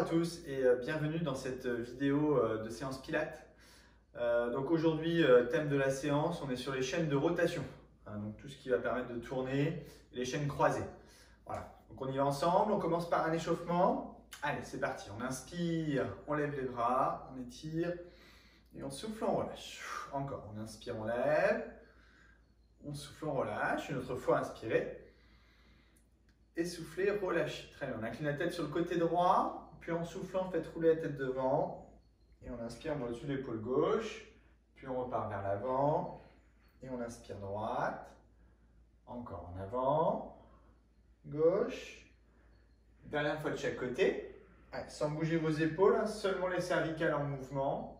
tous et bienvenue dans cette vidéo de séance Pilates. Donc aujourd'hui, thème de la séance, on est sur les chaînes de rotation. Donc tout ce qui va permettre de tourner, les chaînes croisées. Voilà, donc on y va ensemble, on commence par un échauffement. Allez, c'est parti, on inspire, on lève les bras, on étire et on souffle, on relâche. Encore, on inspire, on lève, on souffle, on relâche. Une autre fois, inspirez. Essoufflez, relâchez. Très bien, on incline la tête sur le côté droit, puis en soufflant, faites rouler la tête devant. Et on inspire, on va au-dessus de l'épaule gauche, puis on repart vers l'avant. Et on inspire droite. Encore en avant, gauche. Dernière fois de chaque côté. Allez, sans bouger vos épaules, hein, seulement les cervicales en mouvement.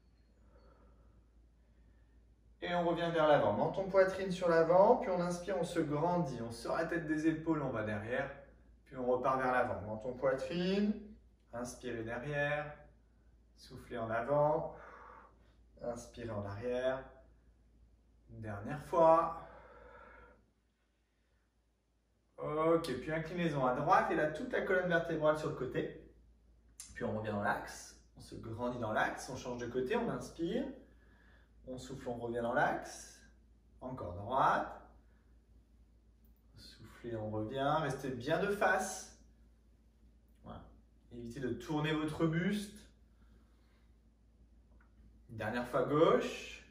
Et on revient vers l'avant. Menton poitrine sur l'avant, puis on inspire, on se grandit. On sort la tête des épaules, on va derrière. Puis on repart vers l'avant. Menton poitrine, inspirez derrière, soufflez en avant, inspirez en arrière. Une dernière fois. Ok, puis inclinaison à droite et là toute la colonne vertébrale sur le côté. Puis on revient dans l'axe, on se grandit dans l'axe, on change de côté, on inspire. On souffle, on revient dans l'axe. Encore droite. Soufflez, on revient. Restez bien de face. Voilà. Évitez de tourner votre buste. Dernière fois gauche.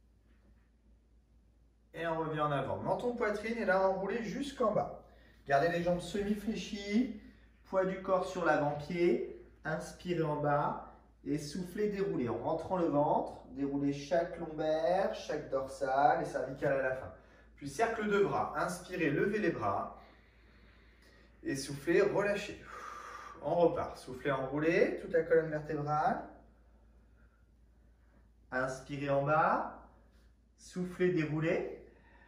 Et on revient en avant. Menton poitrine et là enroulé jusqu'en bas. Gardez les jambes semi-fléchies. Poids du corps sur l'avant-pied. Inspirez en bas. Et soufflez, déroulez en rentrant le ventre. Déroulez chaque lombaire, chaque dorsale et cervicale à la fin. Puis cercle de bras. Inspirez, levez les bras. Et soufflez, relâchez. On repart. Soufflez, enroulez toute la colonne vertébrale. Inspirez en bas. Soufflez, déroulez.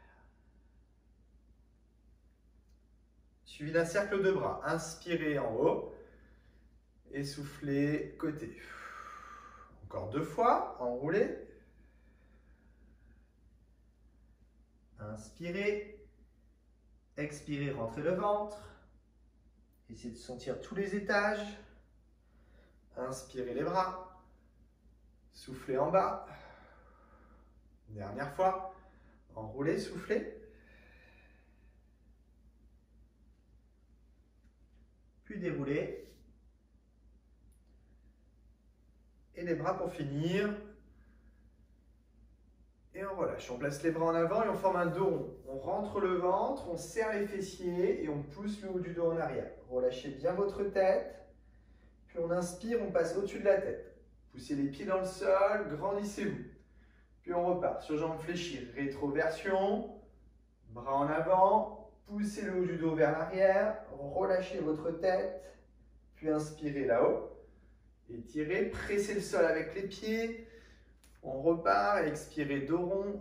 Suivi d'un cercle de bras. Inspirez en haut. Et soufflez, côté. Encore deux fois, enroulez. Inspirez. Expirez, rentrez le ventre. Essayez de sentir tous les étages. Inspirez les bras. Soufflez en bas. Dernière fois. Enroulez, soufflez. Puis déroulez. Et les bras pour finir. Et on relâche. On place les bras en avant et on forme un dos rond. On rentre le ventre, on serre les fessiers et on pousse le haut du dos en arrière. Relâchez bien votre tête. Puis on inspire, on passe au-dessus de la tête. Poussez les pieds dans le sol, grandissez-vous. Puis on repart sur jambes fléchies. Rétroversion. Bras en avant. Poussez le haut du dos vers l'arrière. Relâchez votre tête. Puis inspirez là-haut. Étirez, pressez le sol avec les pieds. On repart, expirez dos rond.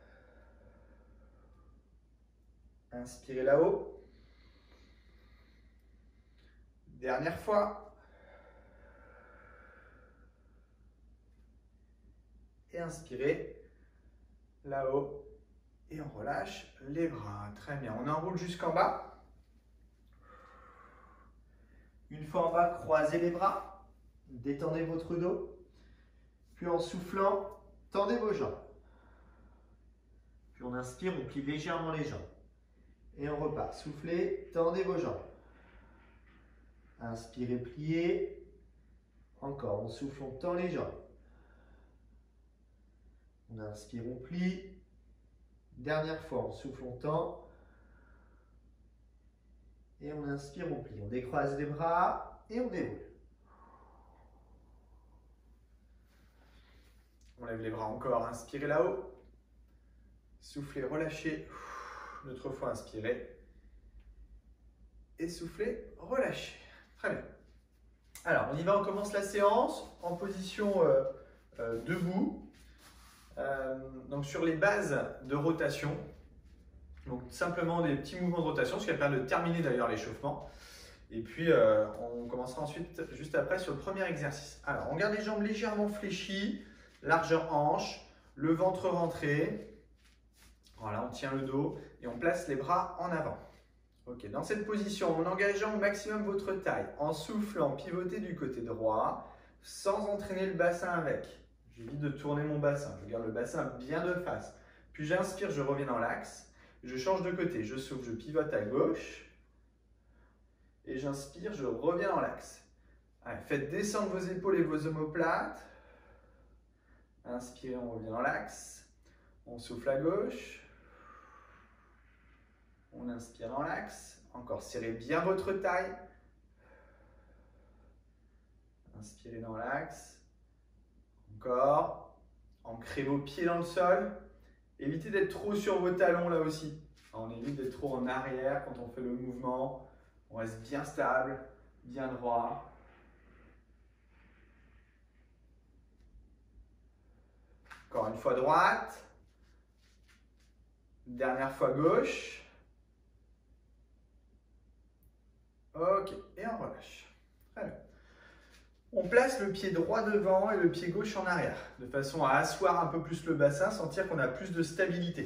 Inspirez là-haut. Dernière fois. Et inspirez là-haut. Et on relâche les bras. Très bien. On enroule jusqu'en bas. Une fois en bas, croisez les bras. Détendez votre dos. Puis en soufflant, tendez vos jambes. Puis on inspire, on plie légèrement les jambes. Et on repart. Soufflez, tendez vos jambes. Inspirez, pliez. Encore, on souffle, on tend les jambes. On inspire, on plie. Dernière fois, on souffle, on tend. Et on inspire, on plie. On décroise les bras et on déroule. On lève les bras encore, inspirez là-haut. Soufflez, relâchez. Une autre fois, inspirez. Et soufflez, relâchez. Très bien. Alors, on y va, on commence la séance en position debout. Donc, sur les bases de rotation. Donc, simplement des petits mouvements de rotation, ce qui va permettre de terminer d'ailleurs l'échauffement. Et puis, on commencera ensuite, juste après, sur le premier exercice. Alors, on garde les jambes légèrement fléchies. Largeur hanche, le ventre rentré. Voilà, on tient le dos et on place les bras en avant. Ok, dans cette position, en engageant au maximum votre taille, en soufflant, pivotez du côté droit, sans entraîner le bassin avec. J'évite de tourner mon bassin, je garde le bassin bien de face. Puis j'inspire, je reviens dans l'axe, je change de côté, je souffle, je pivote à gauche. Et j'inspire, je reviens dans l'axe. Allez, faites descendre vos épaules et vos omoplates. Inspirez, on revient dans l'axe. On souffle à gauche. On inspire dans l'axe. Encore, serrez bien votre taille. Inspirez dans l'axe. Encore. Ancrez vos pieds dans le sol. Évitez d'être trop sur vos talons là aussi. On évite d'être trop en arrière quand on fait le mouvement. On reste bien stable, bien droit. Encore une fois droite. Dernière fois gauche. Ok, et on relâche. Très bien. On place le pied droit devant et le pied gauche en arrière, de façon à asseoir un peu plus le bassin, sentir qu'on a plus de stabilité.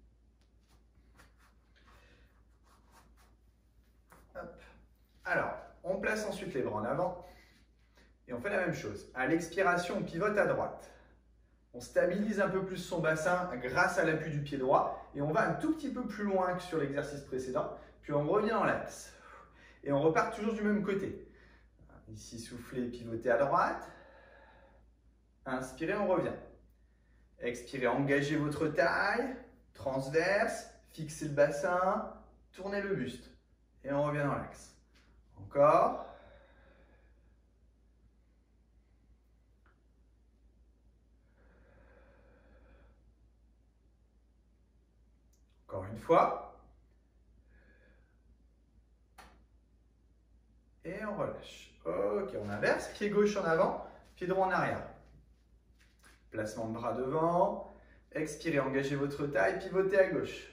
Hop. Alors, on place ensuite les bras en avant et on fait la même chose. À l'expiration, on pivote à droite. On stabilise un peu plus son bassin grâce à l'appui du pied droit et on va un tout petit peu plus loin que sur l'exercice précédent. Puis on revient en l'axe et on repart toujours du même côté. Ici, soufflez, pivotez à droite. Inspirez, on revient. Expirez, engagez votre taille, transverse, fixez le bassin, tournez le buste et on revient dans l'axe. Encore. Encore une fois. Et on relâche. Ok, on inverse. Pied gauche en avant, pied droit en arrière. Placement de bras devant. Expirez, engagez votre taille, pivotez à gauche.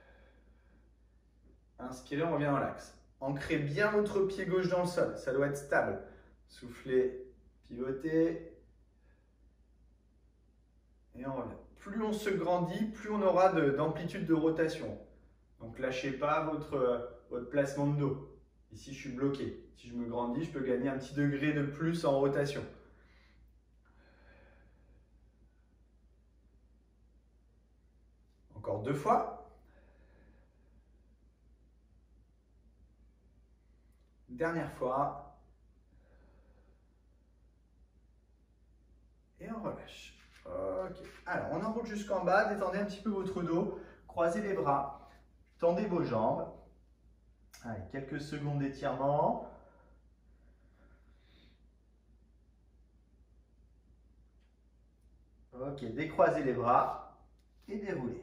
Inspirez, on revient dans l'axe. Ancrez bien votre pied gauche dans le sol, ça doit être stable. Soufflez, pivotez. Et on revient. Plus on se grandit, plus on aura d'amplitude de rotation. Donc lâchez pas votre placement de dos. Ici, je suis bloqué. Si je me grandis, je peux gagner un petit degré de plus en rotation. Encore 2 fois. Dernière fois. Et on relâche. Ok. Alors, on enroule jusqu'en bas. Détendez un petit peu votre dos. Croisez les bras. Tendez vos jambes. Allez, quelques secondes d'étirement. Ok, décroisez les bras et déroulez.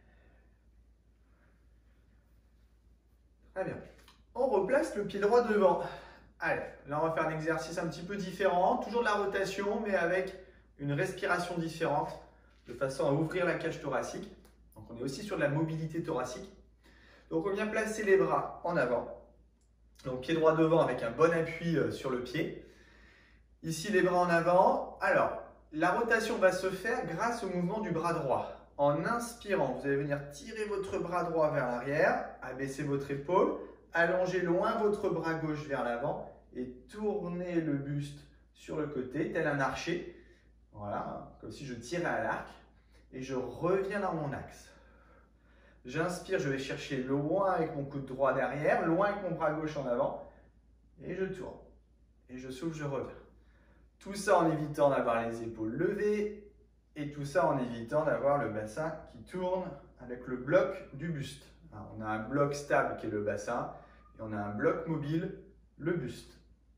Très bien. On replace le pied droit devant. Allez, là on va faire un exercice un petit peu différent. Toujours de la rotation, mais avec une respiration différente, de façon à ouvrir la cage thoracique. Donc on est aussi sur de la mobilité thoracique. Donc on vient placer les bras en avant. Donc pied droit devant avec un bon appui sur le pied. Ici les bras en avant. Alors, la rotation va se faire grâce au mouvement du bras droit. En inspirant, vous allez venir tirer votre bras droit vers l'arrière, abaisser votre épaule, allonger loin votre bras gauche vers l'avant et tourner le buste sur le côté, tel un archer. Voilà, comme si je tirais à l'arc et je reviens dans mon axe. J'inspire, je vais chercher loin avec mon coude droit derrière, loin avec mon bras gauche en avant et je tourne. Et je souffle, je reviens. Tout ça en évitant d'avoir les épaules levées et tout ça en évitant d'avoir le bassin qui tourne avec le bloc du buste. Alors, on a un bloc stable qui est le bassin et on a un bloc mobile, le buste.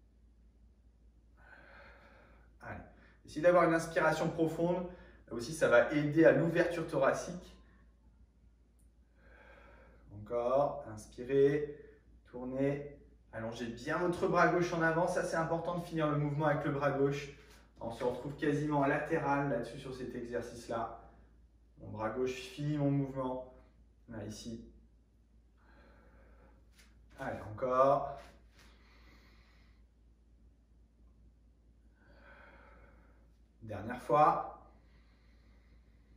Allez. Essayez d'avoir une inspiration profonde. Là aussi, ça va aider à l'ouverture thoracique. Encore, inspirez, tournez. Allongez bien votre bras gauche en avant, ça c'est important de finir le mouvement avec le bras gauche. On se retrouve quasiment latéral là-dessus sur cet exercice-là. Mon bras gauche finit mon mouvement. Là, ici. Allez, encore. Dernière fois.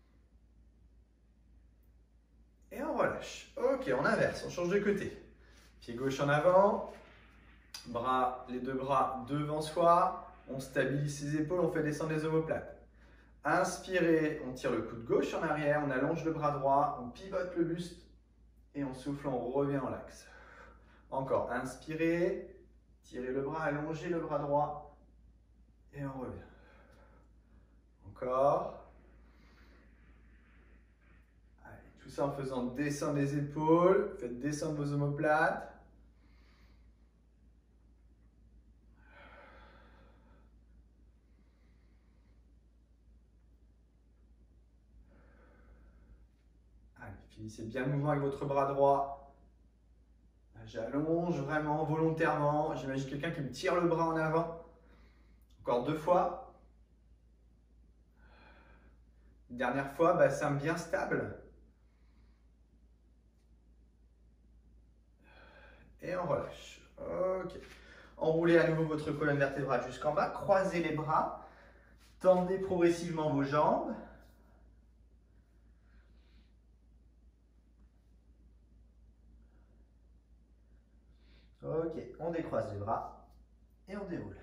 Et on relâche. Ok, on inverse, on change de côté. Pied gauche en avant, les deux bras devant soi, on stabilise ses épaules, on fait descendre les omoplates. Inspirez, on tire le coude gauche en arrière, on allonge le bras droit, on pivote le buste et on souffle, on revient en l'axe. Encore, inspirez, tirez le bras, allongez le bras droit et on revient. Encore. Allez, tout ça en faisant descendre les épaules, faites descendre vos omoplates. Allez, finissez bien le mouvement avec votre bras droit. J'allonge vraiment volontairement. J'imagine quelqu'un qui me tire le bras en avant. Encore 2 fois. Dernière fois, bassin bien stable. Et on relâche. Ok. Enroulez à nouveau votre colonne vertébrale jusqu'en bas. Croisez les bras. Tendez progressivement vos jambes. Ok, on décroise les bras et on déroule.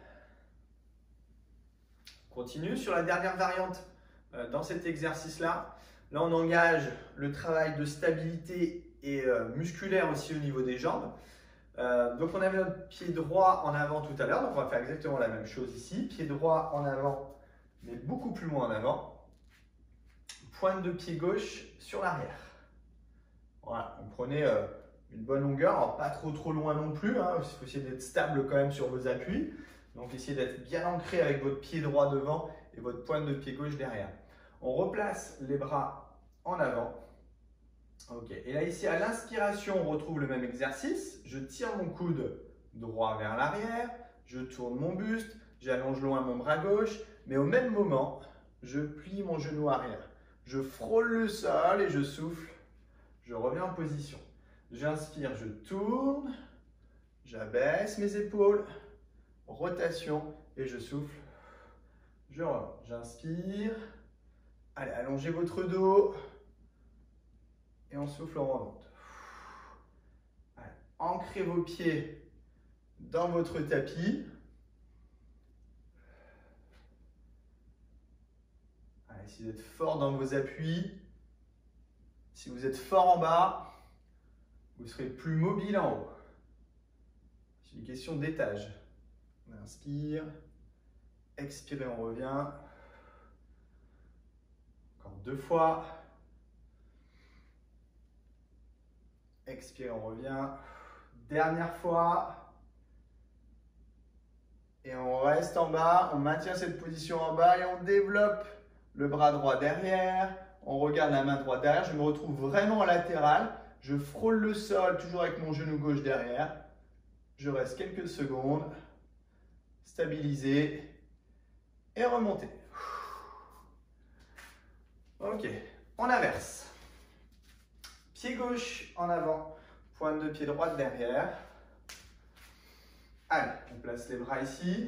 On continue sur la dernière variante dans cet exercice-là. Là, on engage le travail de stabilité et musculaire aussi au niveau des jambes. Donc, on avait notre pied droit en avant tout à l'heure. Donc, on va faire exactement la même chose ici. Pied droit en avant, mais beaucoup plus loin en avant. Pointe de pied gauche sur l'arrière. Voilà, vous prenez une bonne longueur, alors pas trop loin non plus, hein. Il faut essayer d'être stable quand même sur vos appuis. Donc essayez d'être bien ancré avec votre pied droit devant et votre pointe de pied gauche derrière. On replace les bras en avant. Ok, et là ici à l'inspiration, on retrouve le même exercice. Je tire mon coude droit vers l'arrière, je tourne mon buste, j'allonge loin mon bras gauche, mais au même moment, je plie mon genou arrière. Je frôle le sol et je souffle. Je reviens en position. J'inspire, je tourne, j'abaisse mes épaules, rotation et je souffle. Je reviens. J'inspire. Allez, allongez votre dos et on souffle, on remonte. Allez, ancrez vos pieds dans votre tapis. Allez, essayez d'être fort dans vos appuis. Si vous êtes fort en bas, vous serez plus mobile en haut. C'est une question d'étage. On inspire, expirez, on revient. Encore 2 fois. Expirez, on revient. Dernière fois. Et on reste en bas, on maintient cette position en bas et on développe le bras droit derrière. On regarde la main droite derrière, je me retrouve vraiment en latéral. Je frôle le sol, toujours avec mon genou gauche derrière. Je reste quelques secondes. Stabiliser et remonter. Ok, on inverse. Pied gauche en avant, pointe de pied droite derrière. Allez, on place les bras ici.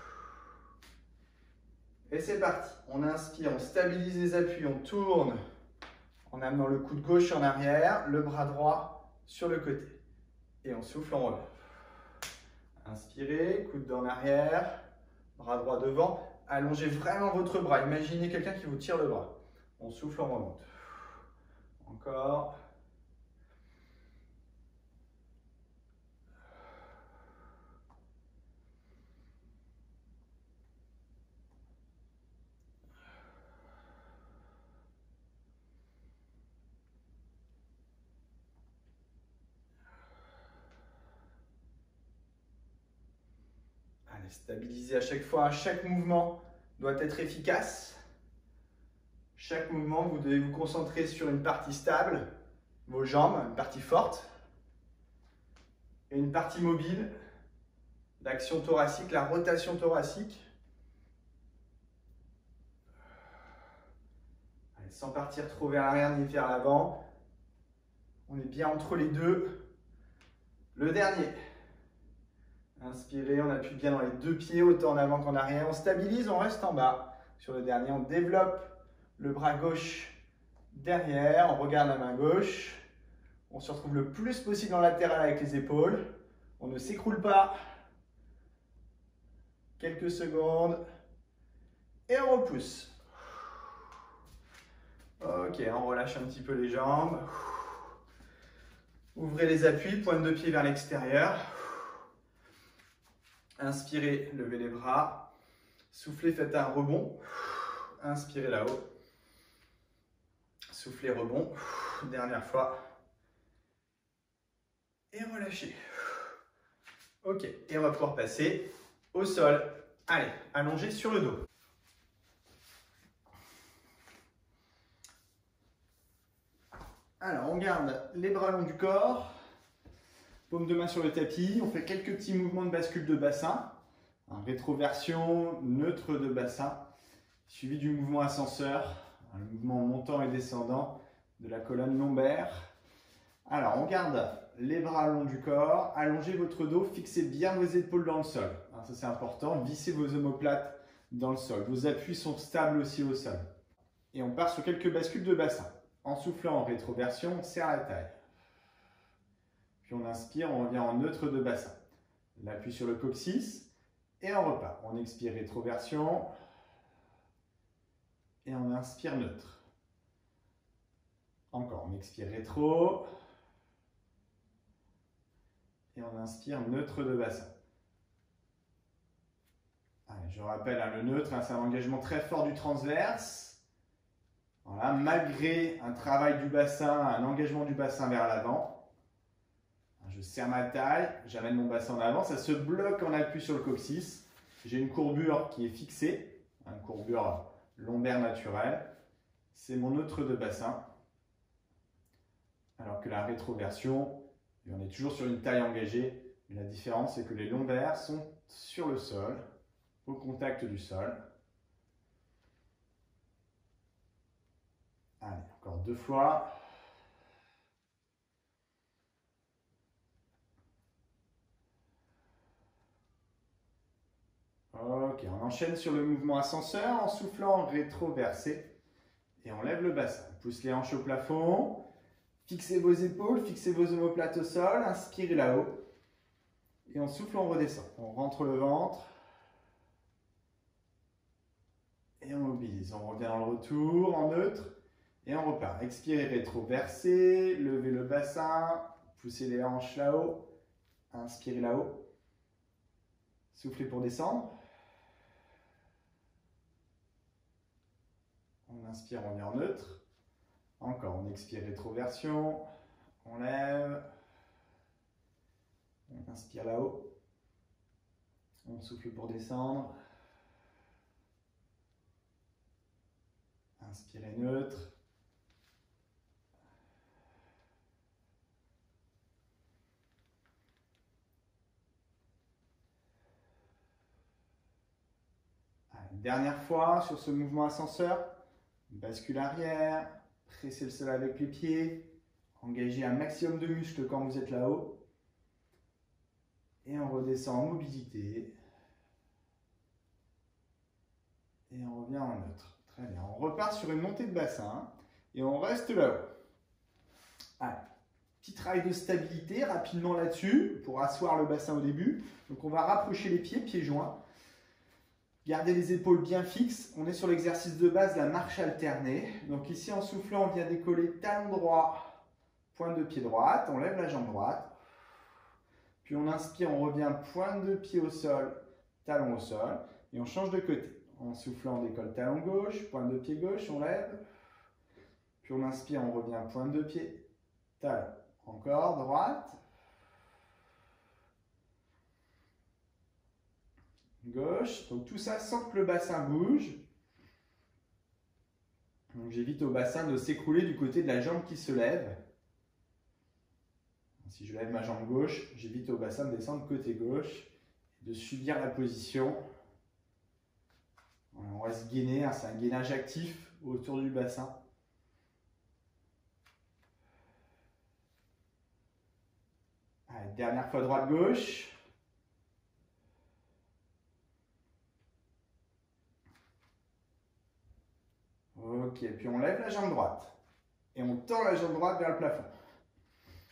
Et c'est parti. On inspire, on stabilise les appuis, on tourne en amenant le coude gauche en arrière, le bras droit sur le côté. Et on souffle, on revient. Inspirez, coude en arrière, bras droit devant. Allongez vraiment votre bras. Imaginez quelqu'un qui vous tire le bras. On souffle, on remonte. Encore. Allez, stabilisez à chaque fois. Chaque mouvement doit être efficace. Chaque mouvement, vous devez vous concentrer sur une partie stable, vos jambes, une partie forte, et une partie mobile, l'action thoracique, la rotation thoracique. Allez, sans partir trop vers l'arrière ni vers l'avant. On est bien entre les deux. Le dernier. Inspirez, on appuie bien dans les deux pieds, autant en avant qu'en arrière. On stabilise, on reste en bas. Sur le dernier, on développe le bras gauche derrière, on regarde la main gauche, On se retrouve le plus possible en latéral avec les épaules. On ne s'écroule pas. Quelques secondes. Et on repousse. Ok, on relâche un petit peu les jambes. Ouvrez les appuis, pointe de pied vers l'extérieur. Inspirez, levez les bras. Soufflez, faites un rebond. Inspirez là-haut. Soufflez, rebond. Dernière fois. Et relâchez. Ok, et on va pouvoir passer au sol. Allez, allongé sur le dos. Alors, on garde les bras longs du corps, paume de main sur le tapis. On fait quelques petits mouvements de bascule de bassin. Rétroversion, neutre de bassin, suivi du mouvement ascenseur, un mouvement montant et descendant de la colonne lombaire. Alors, on garde les bras longs du corps, allongez votre dos, fixez bien vos épaules dans le sol. Ça, c'est important, vissez vos omoplates dans le sol. Vos appuis sont stables aussi au sol. Et on part sur quelques bascules de bassin. En soufflant en rétroversion, on serre la taille. Puis on inspire, on revient en neutre de bassin. L'appui sur le coccyx et on repart. On expire rétroversion et on inspire neutre. Encore, on expire rétro et on inspire neutre de bassin. Allez, je rappelle, le neutre, c'est un engagement très fort du transverse. Voilà, malgré un travail du bassin, un engagement du bassin vers l'avant. Je serre ma taille, j'amène mon bassin en avant, ça se bloque en appui sur le coccyx. J'ai une courbure qui est fixée, une courbure lombaire naturelle. C'est mon neutre de bassin. Alors que la rétroversion, on est toujours sur une taille engagée, mais la différence c'est que les lombaires sont sur le sol, au contact du sol. Allez, encore 2 fois. Ok, on enchaîne sur le mouvement ascenseur en soufflant rétroversé. Et on lève le bassin. On pousse les hanches au plafond. Fixez vos épaules, fixez vos omoplates au sol. Inspirez là-haut. Et on souffle, on redescend. On rentre le ventre. Et on mobilise. On revient dans le retour en neutre. Et on repart. Expirez rétroversé. Levez le bassin. Poussez les hanches là-haut. Inspirez là-haut. Soufflez pour descendre. On inspire, on vient en neutre. Encore, on expire rétroversion. On lève. On inspire là-haut. On souffle pour descendre. Inspirez neutre. Allez, dernière fois sur ce mouvement ascenseur. Bascule arrière. Pressez le sol avec les pieds. Engagez un maximum de muscles quand vous êtes là-haut. Et on redescend en mobilité. Et on revient en neutre. Très bien. On repart sur une montée de bassin. Et on reste là-haut. Allez. Petit travail de stabilité rapidement là-dessus pour asseoir le bassin au début. Donc on va rapprocher les pieds, pieds joints. Gardez les épaules bien fixes. On est sur l'exercice de base, la marche alternée. Donc ici en soufflant, on vient décoller talon droit, pointe de pied droite. On lève la jambe droite. Puis on inspire, on revient pointe de pied au sol, talon au sol. Et on change de côté. En soufflant, on décolle talon gauche, pointe de pied gauche, on lève. Puis on inspire, on revient pointe de pied, talon. Encore, droite. Gauche. Donc tout ça sans que le bassin bouge. Donc j'évite au bassin de s'écrouler du côté de la jambe qui se lève. Si je lève ma jambe gauche, j'évite au bassin de descendre côté gauche, de subir la position. On va se gainer, c'est un gainage actif autour du bassin. Allez, dernière fois droite-gauche. Ok, puis on lève la jambe droite. Et on tend la jambe droite vers le plafond.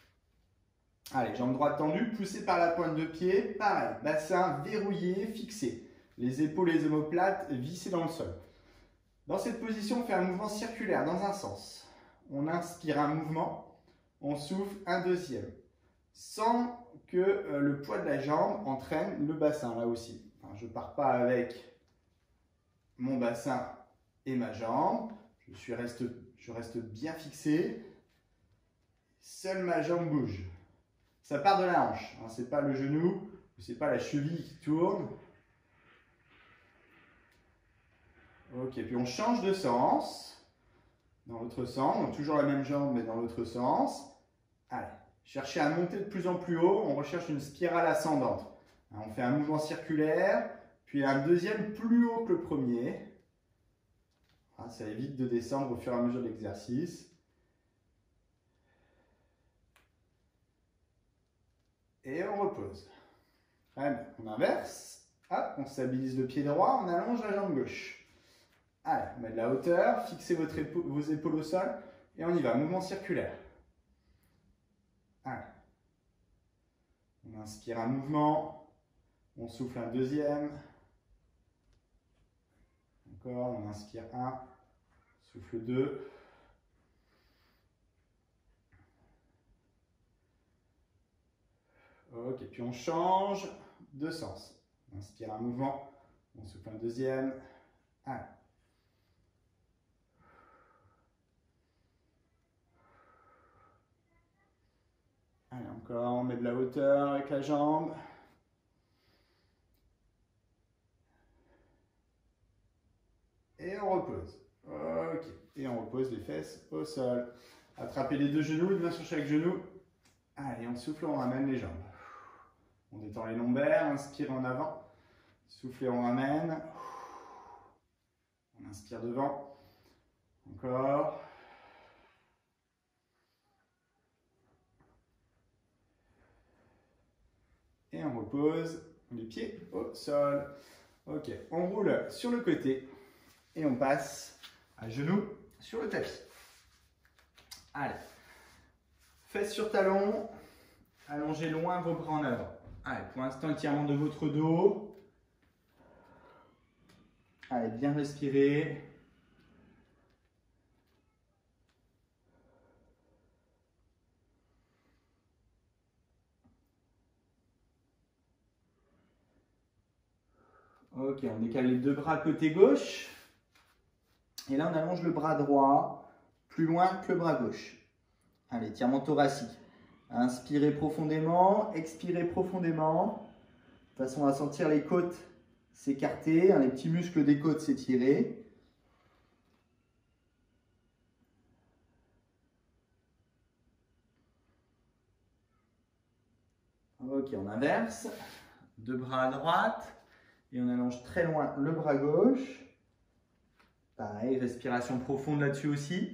Allez, jambe droite tendue, poussée par la pointe de pied. Pareil, bassin verrouillé, fixé. Les épaules et les omoplates vissées dans le sol. Dans cette position, on fait un mouvement circulaire dans un sens. On inspire un mouvement, on souffle un deuxième. Sans que le poids de la jambe entraîne le bassin, là aussi. Enfin, je ne pars pas avec mon bassin et ma jambe. Je reste bien fixé. Seule ma jambe bouge. Ça part de la hanche, hein, ce n'est pas le genou, ce n'est pas la cheville qui tourne. Ok, puis on change de sens, dans l'autre sens, donc toujours la même jambe mais dans l'autre sens. Allez, cherchez à monter de plus en plus haut, on recherche une spirale ascendante. On fait un mouvement circulaire, puis un deuxième plus haut que le premier. Ça évite de descendre au fur et à mesure de l'exercice. Et on repose. Très bien, on inverse. Hop, on stabilise le pied droit, on allonge la jambe gauche. Allez, on met de la hauteur, fixez vos épaules au sol et on y va, mouvement circulaire. Allez. On inspire un mouvement, on souffle un deuxième. Encore, on inspire un, souffle deux. Ok, puis on change de sens. On inspire un mouvement, on souffle un deuxième. Allez. Allez, encore, on met de la hauteur avec la jambe. Et on repose. Ok, et on repose les fesses au sol. Attrapez les deux genoux, une main sur chaque genou. Allez, on souffle, on ramène les jambes. On détend les lombaires, inspire en avant. Soufflez, on ramène. On inspire devant. Encore. Et on repose les pieds au sol. Ok, on roule sur le côté et on passe à genoux sur le tapis. Allez, fesses sur talons, allongez loin vos bras en avant. Allez, pour l'instant, étirement de votre dos. Allez, bien respirer. Ok, on décale les deux bras côté gauche. Et là, on allonge le bras droit plus loin que le bras gauche. Allez, étirement thoracique. Inspirez profondément, expirez profondément, de façon à sentir les côtes s'écarter, les petits muscles des côtes s'étirer. Ok, on inverse. Deux bras à droite et on allonge très loin le bras gauche. Pareil, respiration profonde là-dessus aussi.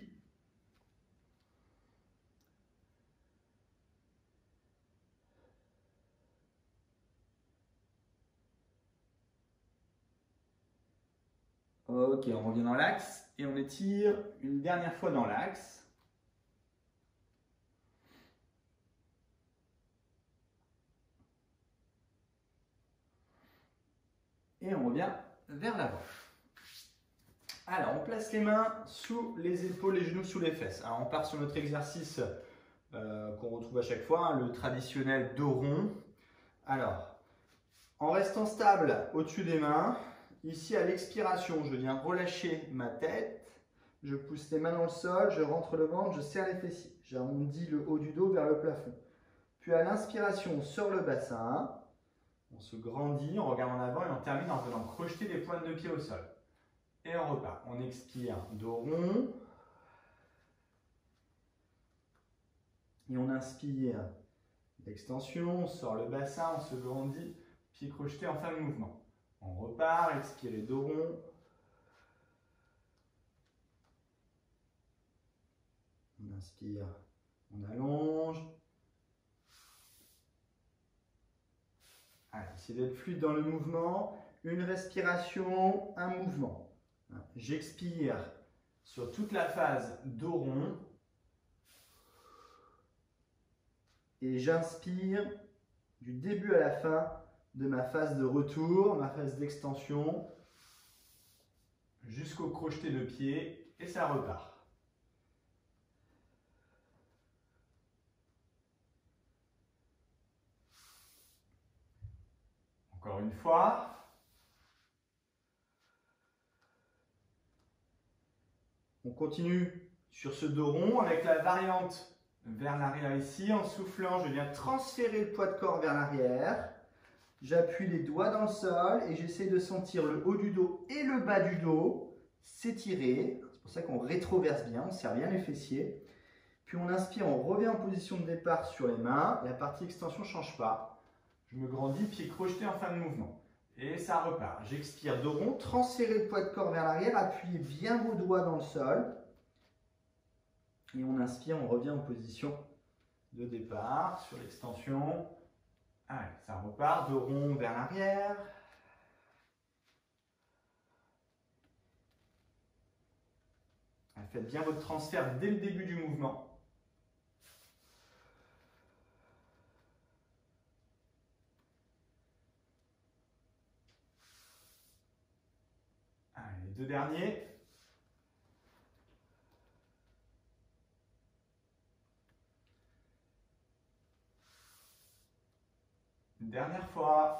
Ok, on revient dans l'axe et on étire une dernière fois dans l'axe. Et on revient vers l'avant. Alors, on place les mains sous les épaules, les genoux sous les fesses. Alors, on part sur notre exercice qu'on retrouve à chaque fois, hein, le traditionnel dos rond. Alors, en restant stable au-dessus des mains, ici à l'expiration, je viens relâcher ma tête, je pousse les mains dans le sol, je rentre le ventre, je serre les fessiers. J'arrondis le haut du dos vers le plafond. Puis à l'inspiration, on sort le bassin, on se grandit, on regarde en avant et on termine en venant crocheter les pointes de pied au sol. Et on repart. On expire, dos rond. Et on inspire, l'extension, on sort le bassin, on se grandit, pied crocheté en fin de mouvement. On repart, expirez, dos rond. On inspire, on allonge. Allez, essayez d'être fluide dans le mouvement. Une respiration, un mouvement. J'expire sur toute la phase dos rond. Et j'inspire du début à la fin de ma phase de retour, ma phase d'extension, jusqu'au crocheté de pied, et ça repart. Encore une fois. On continue sur ce dos rond avec la variante vers l'arrière ici. En soufflant, je viens transférer le poids de corps vers l'arrière. J'appuie les doigts dans le sol et j'essaie de sentir le haut du dos et le bas du dos s'étirer. C'est pour ça qu'on rétroverse bien, on serre bien les fessiers. Puis on inspire, on revient en position de départ sur les mains. La partie extension ne change pas. Je me grandis, pied crocheté en fin de mouvement. Et ça repart. J'expire, dos rond, transférez le poids de corps vers l'arrière, appuyez bien vos doigts dans le sol. Et on inspire, on revient en position de départ sur l'extension. Allez, ça repart, dos rond vers l'arrière. Faites bien votre transfert dès le début du mouvement. Allez, les deux derniers. Une dernière fois.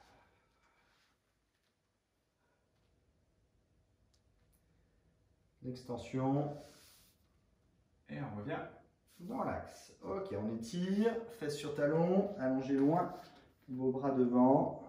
L'extension. Et on revient dans l'axe. Ok, on étire, fesses sur talons, allongez loin vos bras devant.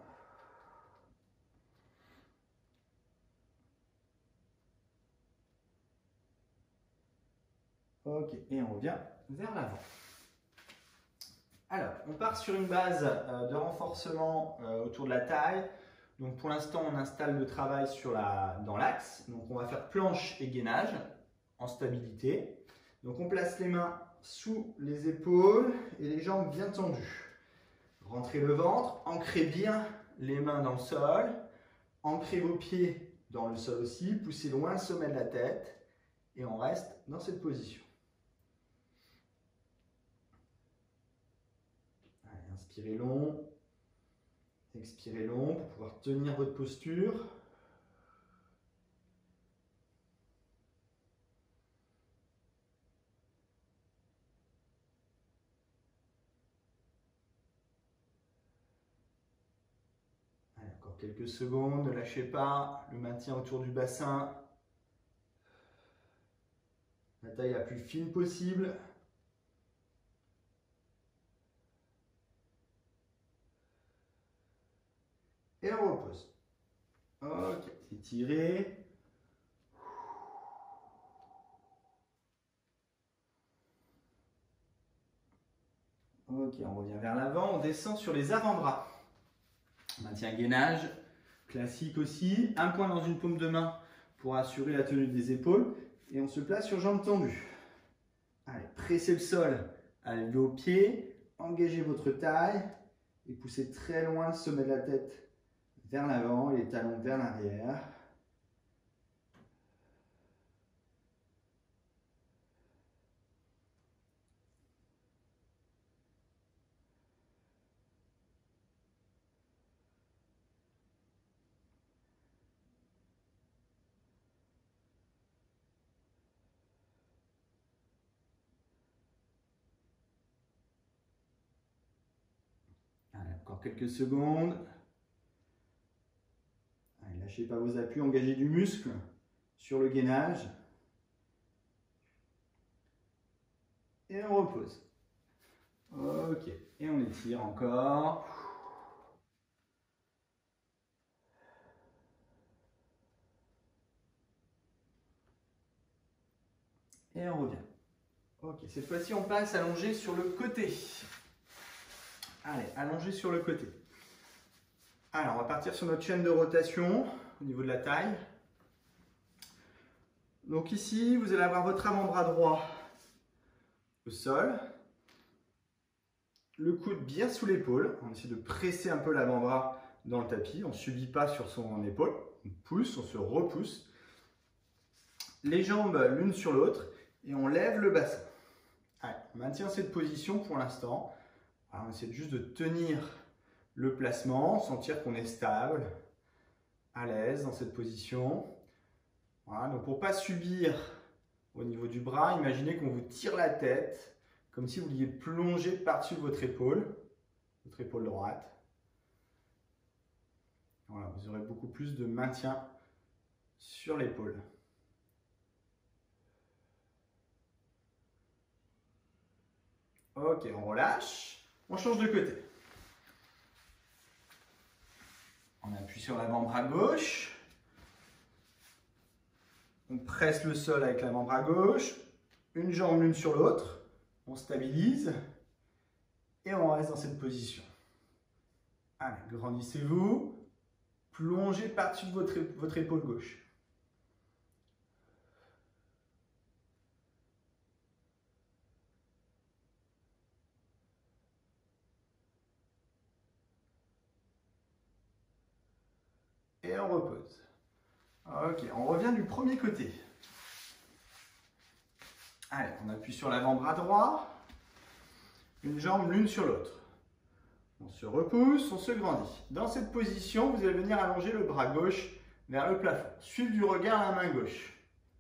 Ok, et on revient vers l'avant. Alors, on part sur une base de renforcement autour de la taille. Donc pour l'instant, on installe le travail dans l'axe. Donc on va faire planche et gainage en stabilité. Donc on place les mains sous les épaules et les jambes bien tendues. Rentrez le ventre, ancrez bien les mains dans le sol. Ancrez vos pieds dans le sol aussi. Poussez loin le sommet de la tête et on reste dans cette position. Inspirez long, expirez long pour pouvoir tenir votre posture. Allez, encore quelques secondes, ne lâchez pas, le maintien autour du bassin. La taille la plus fine possible. Et on repose. Ok, étirez. Ok, on revient vers l'avant, on descend sur les avant-bras. Maintien gainage, classique aussi. Un point dans une paume de main pour assurer la tenue des épaules. Et on se place sur jambes tendues. Allez, pressez le sol à lever au pied, engagez votre taille et poussez très loin le sommet de la tête vers l'avant et les talons vers l'arrière. Allez, encore quelques secondes. Allez, lâchez pas vos appuis, engagez du muscle sur le gainage. Et on repose. Ok, et on étire encore. Et on revient. Ok, cette fois-ci on passe allongé sur le côté. Allez, allongé sur le côté. Alors, on va partir sur notre chaîne de rotation au niveau de la taille. Donc ici, vous allez avoir votre avant-bras droit au sol. Le coude bien sous l'épaule. On essaie de presser un peu l'avant-bras dans le tapis. On ne subit pas sur son épaule. On pousse, on se repousse. Les jambes l'une sur l'autre et on lève le bassin. Allez, on maintient cette position pour l'instant. Alors, on essaie juste de tenir le placement, sentir qu'on est stable, à l'aise dans cette position. Voilà, donc pour ne pas subir au niveau du bras, imaginez qu'on vous tire la tête, comme si vous vouliez plonger par-dessus votre épaule droite. Voilà, vous aurez beaucoup plus de maintien sur l'épaule. Ok, on relâche, on change de côté. On appuie sur l'avant-bras gauche. On presse le sol avec l'avant-bras gauche. Une jambe l'une sur l'autre. On stabilise. Et on reste dans cette position. Allez, grandissez-vous. Plongez par-dessus votre épaule gauche. Et on repose. Ok, on revient du premier côté. Allez, on appuie sur l'avant-bras droit. Une jambe l'une sur l'autre. On se repousse, on se grandit. Dans cette position, vous allez venir allonger le bras gauche vers le plafond. Suivre du regard la main gauche.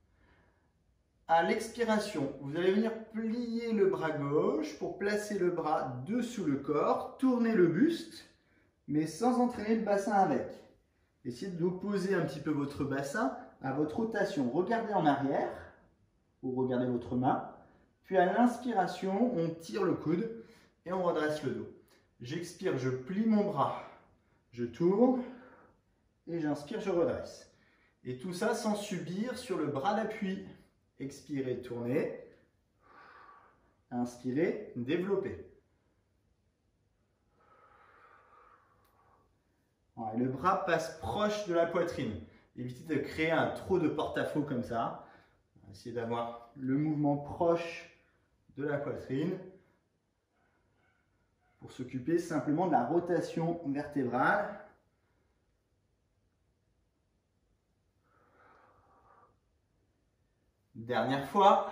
À l'expiration, vous allez venir plier le bras gauche pour placer le bras dessous le corps, tourner le buste, mais sans entraîner le bassin avec. Essayez d'opposer un petit peu votre bassin à votre rotation. Regardez en arrière, ou regardez votre main. Puis à l'inspiration, on tire le coude et on redresse le dos. J'expire, je plie mon bras, je tourne et j'inspire, je redresse. Et tout ça sans subir sur le bras d'appui. Expirez, tournez. Inspirez, développez. Voilà, le bras passe proche de la poitrine. Évitez de créer un trop de porte-à-faux comme ça. Essayez d'avoir le mouvement proche de la poitrine pour s'occuper simplement de la rotation vertébrale. Dernière fois.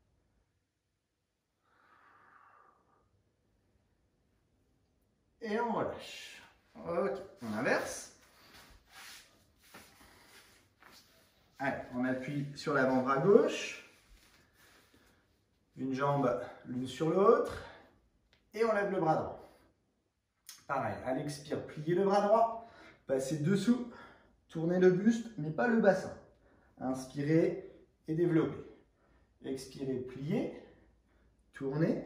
Et on relâche. Ok, on inverse. Allez, on appuie sur l'avant-bras gauche. Une jambe l'une sur l'autre. Et on lève le bras droit. Pareil, à l'expire, pliez le bras droit. Passez dessous. Tournez le buste, mais pas le bassin. Inspirez et développez. Expirez, pliez. Tournez.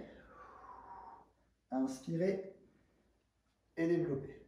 Inspirez et développez.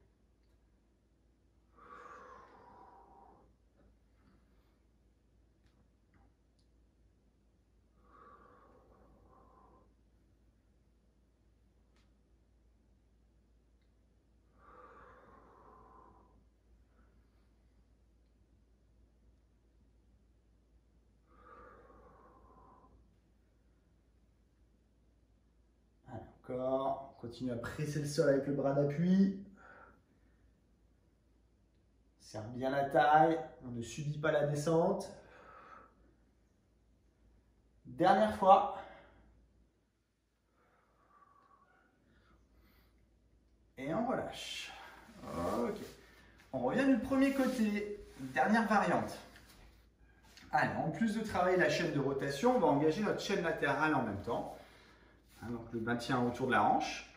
Encore. On continue à presser le sol avec le bras d'appui. Serre bien la taille. On ne subit pas la descente. Dernière fois. Et on relâche. Ok. On revient du premier côté. Dernière variante. Allez, en plus de travailler la chaîne de rotation, on va engager notre chaîne latérale en même temps. Donc le maintien autour de la hanche.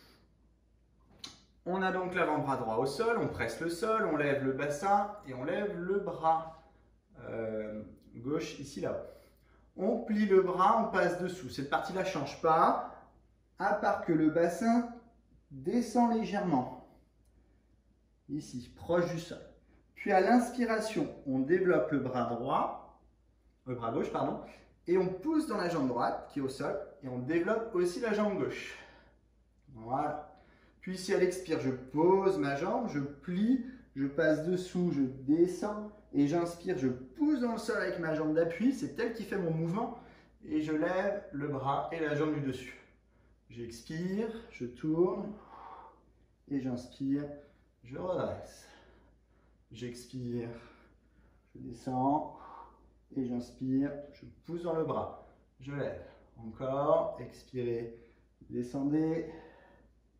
On a donc l'avant-bras droit au sol, on presse le sol, on lève le bassin et on lève le bras gauche ici là-haut. On plie le bras, on passe dessous. Cette partie-là ne change pas, à part que le bassin descend légèrement. Ici, proche du sol. Puis à l'inspiration, on développe le bras gauche, pardon, et on pousse dans la jambe droite qui est au sol et on développe aussi la jambe gauche. Voilà. Puis si à l'expire, je pose ma jambe, je plie, je passe dessous, je descends et j'inspire, je pousse dans le sol avec ma jambe d'appui, c'est elle qui fait mon mouvement et je lève le bras et la jambe du dessus. J'expire, je tourne et j'inspire, je redresse. J'expire, je descends et j'inspire, je pousse dans le bras, je lève. Encore, expirez, descendez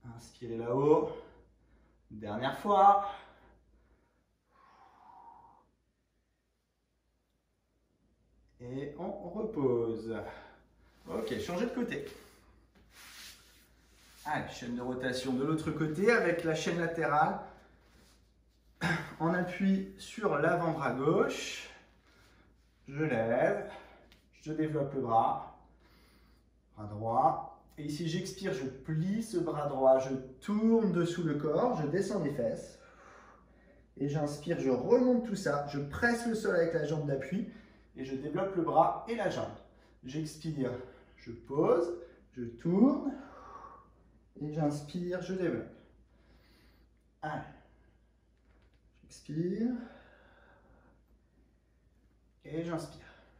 Inspirez là-haut. Dernière fois. Et on repose. Ok, changez de côté. Allez, chaîne de rotation de l'autre côté avec la chaîne latérale. On appuie sur l'avant-bras gauche. Je lève. Je développe le bras. Bras droit. Et ici, j'expire, je plie ce bras droit. Je tourne dessous le corps. Je descends les fesses. Et j'inspire, je remonte tout ça. Je presse le sol avec la jambe d'appui. Et je développe le bras et la jambe. J'expire, je pose, je tourne. Et j'inspire, je développe. Allez. J'expire. Et j'inspire.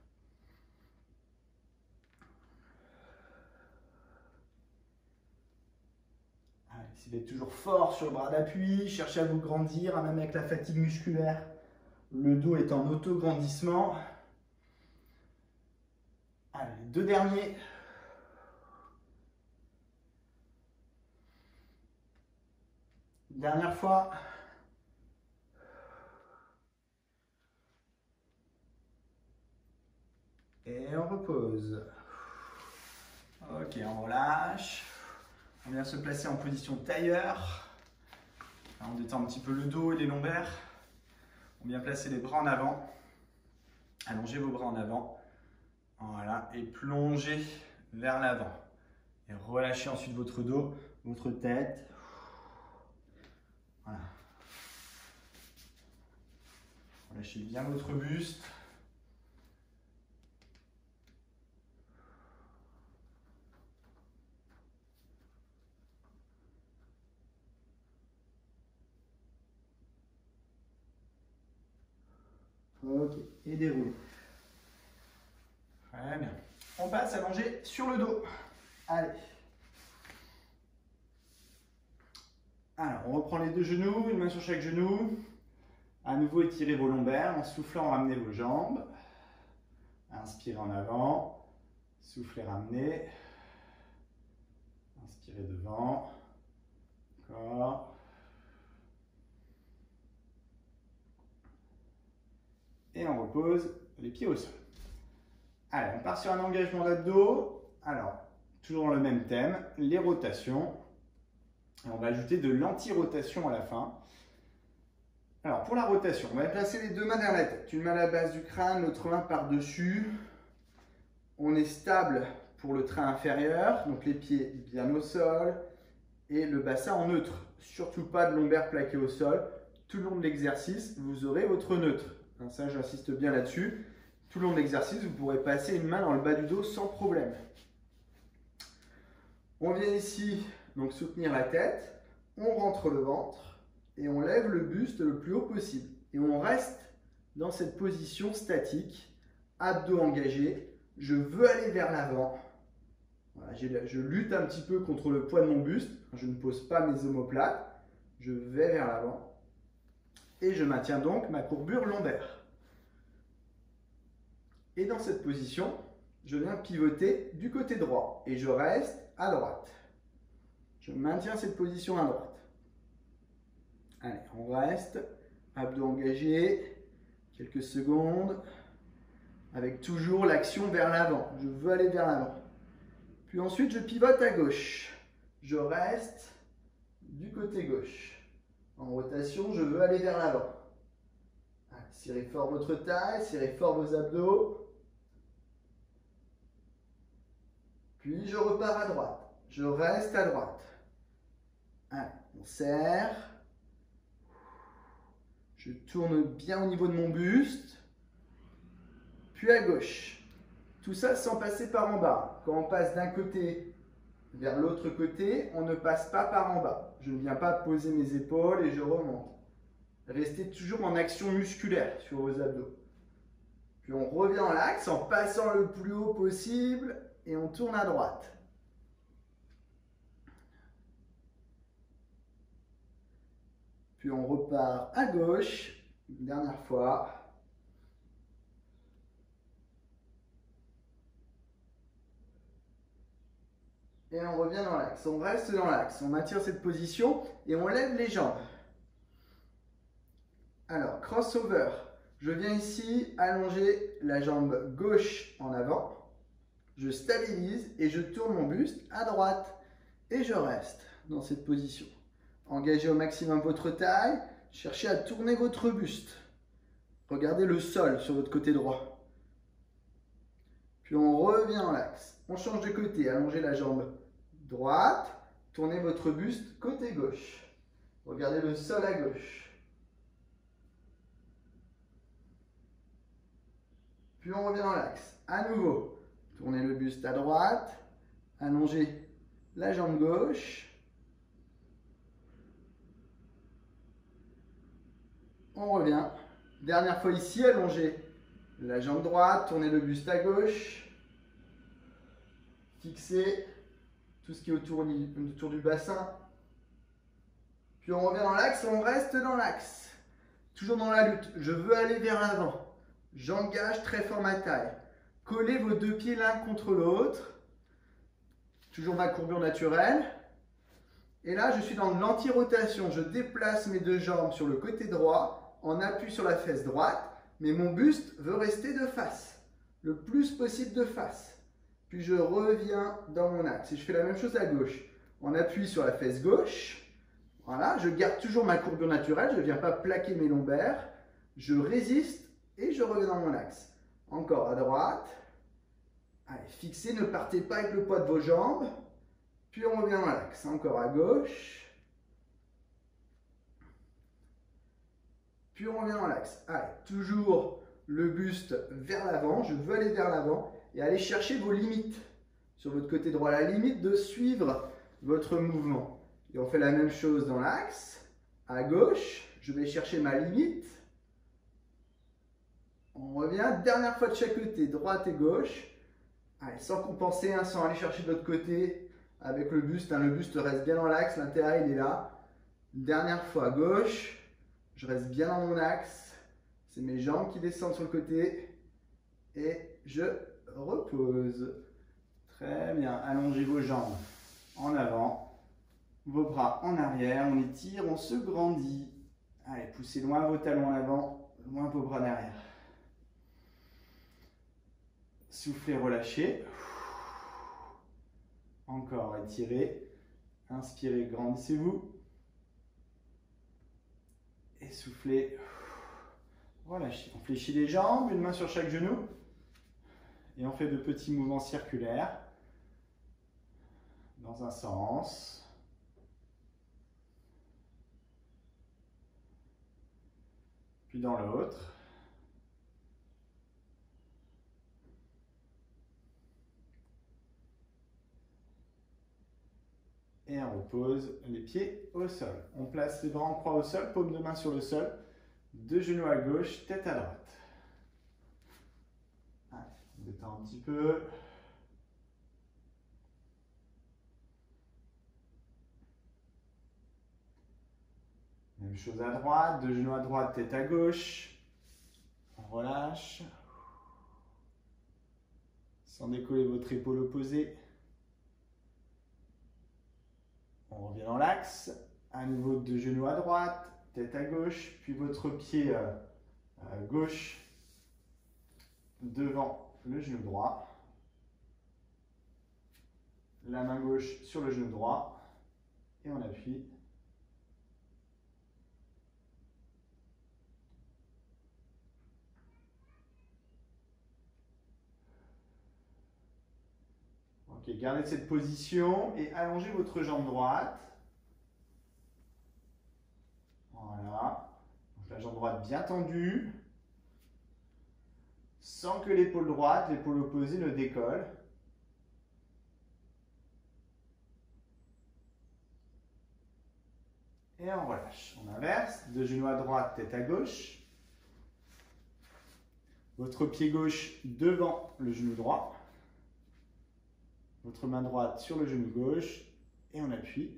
Allez, essayez d'être toujours fort sur le bras d'appui. Cherchez à vous grandir, même avec la fatigue musculaire. Le dos est en auto-grandissement. Allez, les deux derniers. Dernière fois. Et on repose. Ok, on relâche. On vient se placer en position tailleur. On détend un petit peu le dos et les lombaires. On vient placer les bras en avant. Allongez vos bras en avant. Voilà, et plongez vers l'avant. Et relâchez ensuite votre dos, votre tête. Voilà. Relâchez bien votre buste. Ok, et déroulez. Très bien. On passe allongé sur le dos. Allez. Alors, on reprend les deux genoux, une main sur chaque genou. À nouveau, étirez vos lombaires. En soufflant, ramenez vos jambes. Inspirez en avant. Soufflez, ramenez. Inspirez devant. Encore. Et on repose les pieds au sol. Allez, on part sur un engagement d'abdos. Alors, toujours le même thème, les rotations. Et on va ajouter de l'anti-rotation à la fin. Alors, pour la rotation, on va placer les deux mains derrière la tête. Une main à la base du crâne, l'autre main par-dessus. On est stable pour le train inférieur, donc les pieds bien au sol et le bassin en neutre. Surtout pas de lombaire plaqué au sol. Tout le long de l'exercice, vous aurez votre neutre. Ça, j'insiste bien là-dessus. Tout le long de l'exercice, vous pourrez passer une main dans le bas du dos sans problème. On vient ici donc soutenir la tête, on rentre le ventre et on lève le buste le plus haut possible. Et on reste dans cette position statique, abdos engagés. Je veux aller vers l'avant. Voilà, je lutte un petit peu contre le poids de mon buste. Je ne pose pas mes omoplates. Je vais vers l'avant. Et je maintiens donc ma courbure lombaire. Et dans cette position, je viens pivoter du côté droit. Et je reste à droite. Je maintiens cette position à droite. Allez, on reste. Abdos engagés. Quelques secondes. Avec toujours l'action vers l'avant. Je veux aller vers l'avant. Puis ensuite, je pivote à gauche. Je reste du côté gauche. En rotation, je veux aller vers l'avant. Serrez fort votre taille, serrez fort vos abdos. Puis je repars à droite. Je reste à droite. Allez, on serre. Je tourne bien au niveau de mon buste. Puis à gauche. Tout ça sans passer par en bas. Quand on passe d'un côté vers l'autre côté, on ne passe pas par en bas. Je ne viens pas poser mes épaules et je remonte. Restez toujours en action musculaire sur vos abdos. Puis on revient en l'axe en passant le plus haut possible et on tourne à droite. Puis on repart à gauche, une dernière fois. Et on revient dans l'axe. On reste dans l'axe. On maintient cette position et on lève les jambes. Alors, crossover. Je viens ici allonger la jambe gauche en avant. Je stabilise et je tourne mon buste à droite. Et je reste dans cette position. Engagez au maximum votre taille. Cherchez à tourner votre buste. Regardez le sol sur votre côté droit. Puis on revient dans l'axe. On change de côté. Allongez la jambe droite. Tournez votre buste côté gauche. Regardez le sol à gauche. Puis on revient dans l'axe. À nouveau, tournez le buste à droite. Allongez la jambe gauche. On revient. Dernière fois ici, allongez la jambe droite, tournez le buste à gauche. Fixez tout ce qui est autour du bassin. Puis on revient dans l'axe, on reste dans l'axe. Toujours dans la lutte. Je veux aller vers l'avant. J'engage très fort ma taille. Collez vos deux pieds l'un contre l'autre. Toujours ma courbure naturelle. Et là, je suis dans l'anti-rotation. Je déplace mes deux jambes sur le côté droit en appui sur la fesse droite. Mais mon buste veut rester de face. Le plus possible de face. Puis je reviens dans mon axe. Et je fais la même chose à gauche. On appuie sur la fesse gauche. Voilà, je garde toujours ma courbure naturelle. Je ne viens pas plaquer mes lombaires. Je résiste et je reviens dans mon axe. Encore à droite. Allez, fixez, ne partez pas avec le poids de vos jambes. Puis on revient dans l'axe. Encore à gauche. Puis on revient dans l'axe. Allez, toujours le buste vers l'avant. Je veux aller vers l'avant. Et aller chercher vos limites sur votre côté droit. La limite de suivre votre mouvement. Et on fait la même chose dans l'axe. À gauche, je vais chercher ma limite. On revient. Dernière fois de chaque côté, droite et gauche. Allez, sans compenser, hein, sans aller chercher de l'autre côté avec le buste. Hein, le buste reste bien dans l'axe, l'intérieur il est là. Dernière fois à gauche. Je reste bien dans mon axe. C'est mes jambes qui descendent sur le côté. Et je repose. Très bien. Allongez vos jambes en avant. Vos bras en arrière. On étire, on se grandit. Allez, poussez loin vos talons en avant, loin vos bras en arrière. Soufflez, relâchez. Encore, étirez. Inspirez, grandissez-vous. Et soufflez. Relâchez. On fléchit les jambes, une main sur chaque genou. Et on fait de petits mouvements circulaires. Dans un sens. Puis dans l'autre. Et on repose les pieds au sol. On place les bras en croix au sol, paume de main sur le sol, deux genoux à gauche, tête à droite. Allez, on détend un petit peu. Même chose à droite, deux genoux à droite, tête à gauche. On relâche. Sans décoller votre épaule opposée. On revient dans l'axe. À nouveau, deux genoux à droite, tête à gauche, puis votre pied à gauche devant le genou droit. La main gauche sur le genou droit. Et on appuie. Ok, gardez cette position et allongez votre jambe droite. Voilà. Donc la jambe droite bien tendue. Sans que l'épaule droite, l'épaule opposée ne décolle. Et on relâche. On inverse. Deux genoux à droite, tête à gauche. Votre pied gauche devant le genou droit. Votre main droite sur le genou gauche. Et on appuie.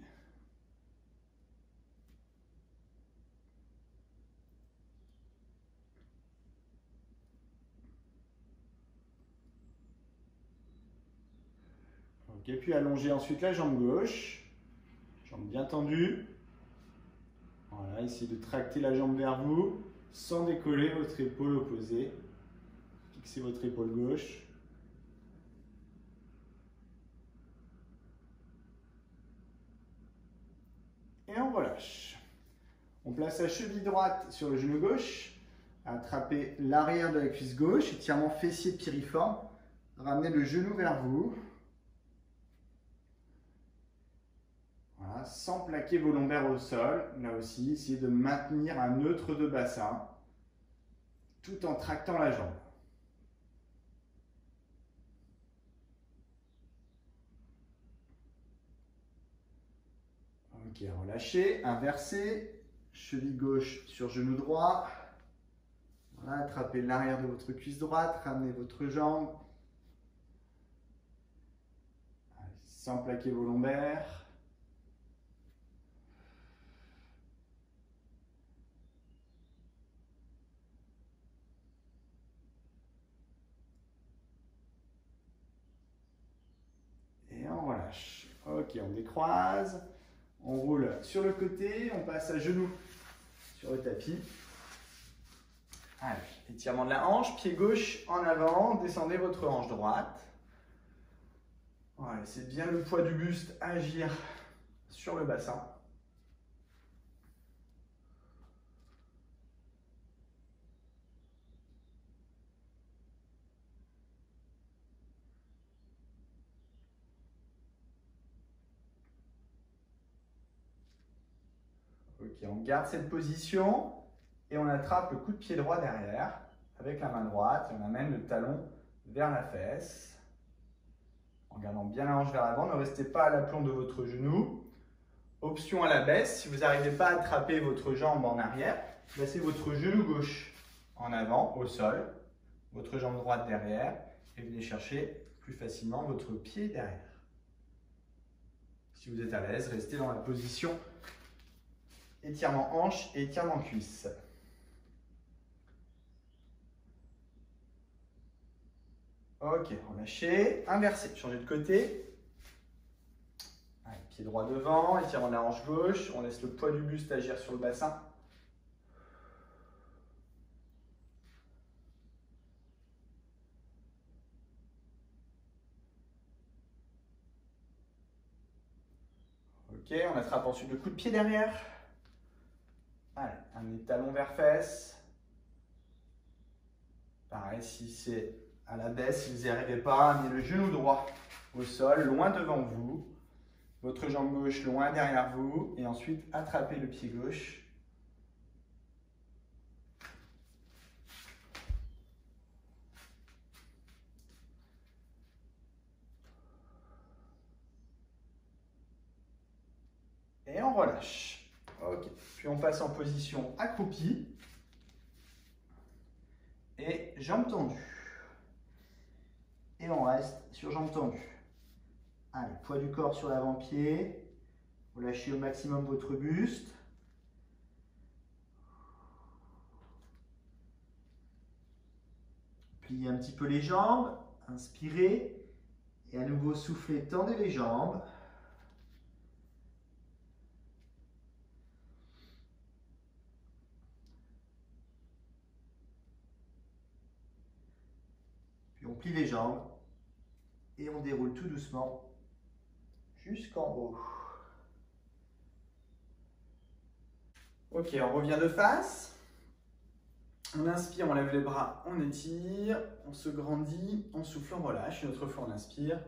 Ok, Ok, puis allongez ensuite la jambe gauche, jambe bien tendue. Voilà, essayez de tracter la jambe vers vous sans décoller votre épaule opposée. Fixez votre épaule gauche. Et on relâche. On place la cheville droite sur le genou gauche. Attrapez l'arrière de la cuisse gauche, étirement fessier piriforme. Ramenez le genou vers vous. Voilà, sans plaquer vos lombaires au sol. Là aussi, essayez de maintenir un neutre de bassin tout en tractant la jambe. Ok, relâchez, inversez. Cheville gauche sur genou droit. Voilà, attrapez l'arrière de votre cuisse droite, ramenez votre jambe. Allez, sans plaquer vos lombaires. Et on relâche. Ok, on décroise. On roule sur le côté, on passe à genoux sur le tapis. Allez, étirement de la hanche, pied gauche en avant, descendez votre hanche droite. Voilà, c'est bien le poids du buste agir sur le bassin. Ok, on garde cette position et on attrape le coup de pied droit derrière avec la main droite et on amène le talon vers la fesse. En gardant bien la hanche vers l'avant, ne restez pas à l'aplomb de votre genou. Option à la baisse, si vous n'arrivez pas à attraper votre jambe en arrière, placez votre genou gauche en avant, au sol, votre jambe droite derrière et venez chercher plus facilement votre pied derrière. Si vous êtes à l'aise, restez dans la position étirement hanche et étirement cuisse. Ok, relâchez, inversez, changez de côté. Allez, pied droit devant, étirement de la hanche gauche, on laisse le poids du buste agir sur le bassin. Ok, on attrape ensuite le coup de pied derrière. Allez, amenez talon vers fesse. Pareil, si c'est à la baisse, si vous n'y arrivez pas, amenez le genou droit au sol, loin devant vous. Votre jambe gauche loin derrière vous. Et ensuite, attrapez le pied gauche. Et on relâche. Ok. Puis on passe en position accroupie. Et jambes tendues. Et on reste sur jambes tendues. Allez, poids du corps sur l'avant-pied. Vous lâchez au maximum votre buste. Pliez un petit peu les jambes. Inspirez. Et à nouveau, soufflez, tendez les jambes. Puis on plie les jambes. Et on déroule tout doucement jusqu'en haut. Ok, on revient de face. On inspire, on lève les bras, on étire, on se grandit, on souffle, on relâche. Une autre fois, on inspire.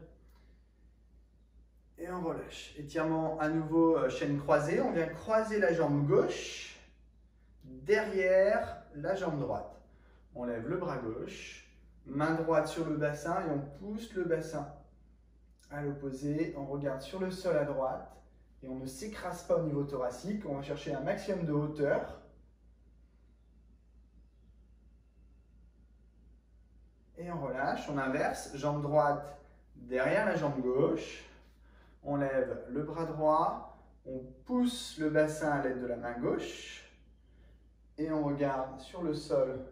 Et on relâche. Étirement à nouveau, chaîne croisée. On vient croiser la jambe gauche derrière la jambe droite. On lève le bras gauche, main droite sur le bassin et on pousse le bassin à l'opposé. On regarde sur le sol à droite et on ne s'écrase pas au niveau thoracique. On va chercher un maximum de hauteur. Et on relâche, on inverse, jambe droite derrière la jambe gauche. On lève le bras droit, on pousse le bassin à l'aide de la main gauche. Et on regarde sur le sol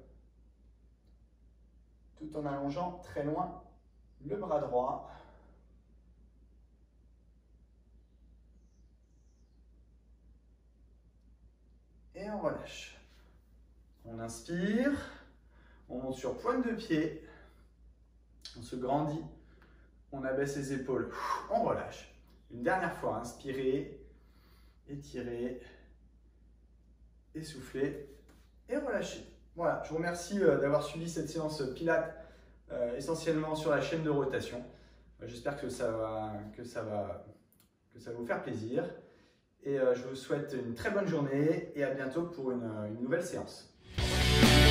tout en allongeant très loin le bras droit. on relâche. On inspire, on monte sur pointe de pied, on se grandit, on abaisse les épaules, on relâche. Une dernière fois, inspirez, étirez, essoufflez et relâchez. Voilà, je vous remercie d'avoir suivi cette séance Pilates essentiellement sur la chaîne de rotation. J'espère que ça va vous faire plaisir. Et je vous souhaite une très bonne journée et à bientôt pour une nouvelle séance.